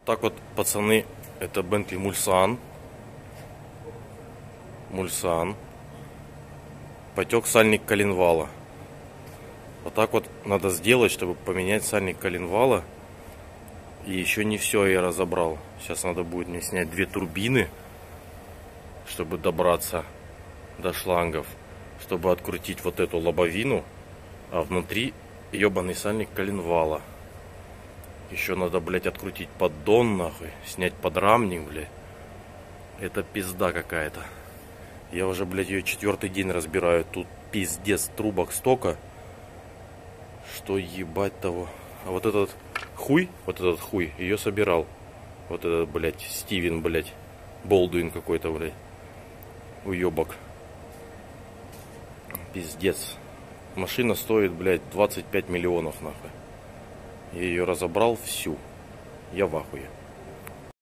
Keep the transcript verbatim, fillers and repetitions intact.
Так вот, пацаны, это Bentley Mulsanne. Mulsanne. Потек сальник коленвала. Вот так вот надо сделать, чтобы поменять сальник коленвала. И еще не все я разобрал. Сейчас надо будет мне снять две турбины, чтобы добраться до шлангов, чтобы открутить вот эту лобовину, а внутри ебаный сальник коленвала. Еще надо, блядь, открутить поддон, нахуй, снять подрамник, блядь. Это пизда какая-то. Я уже, блядь, ее четвертый день разбираю. Тут пиздец трубок столько, что ебать того. А вот этот хуй, вот этот хуй, ее собирал. Вот этот, блядь, Стивен, блядь, Болдуин какой-то, блядь, уебок. Пиздец. Машина стоит, блядь, двадцать пять миллионов, нахуй. Я ее разобрал всю. Я в ахуе.